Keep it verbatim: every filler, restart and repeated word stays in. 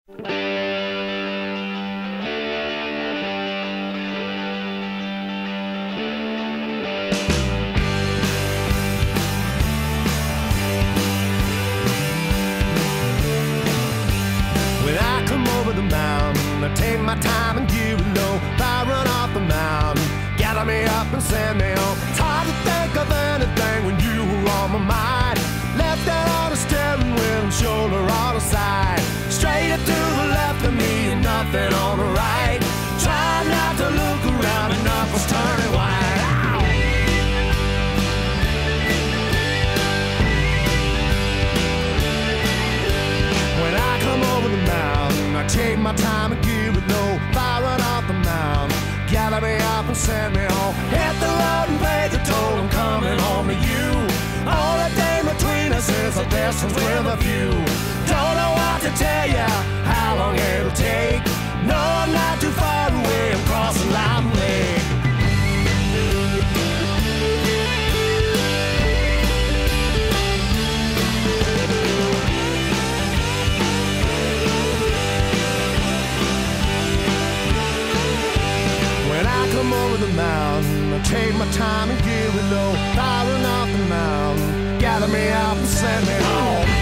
When I come over the mountain, I take my time and give it low. If I run off the mountain, gather me up and send me home. It's hard to think of anything when you were on my mind. Left hand on the steering wheel and shoulder on the side. Straight to the left of me and nothing on the right. Try not to look around, enough was turning white. Ow! When I come over the mountain, I take my time and give it low. If I run off the mountain, gather me up and send me home. Hit the road and pay the toll, I'm coming home to you. All the day between us is a distance with a view. Don't know what to tell ya, how long it'll take. No, I'm not too far away, I'm crossing Lime Lake. When I come over the mountain, I take my time and give it low. Firing off the mountain, gather me up and send me home.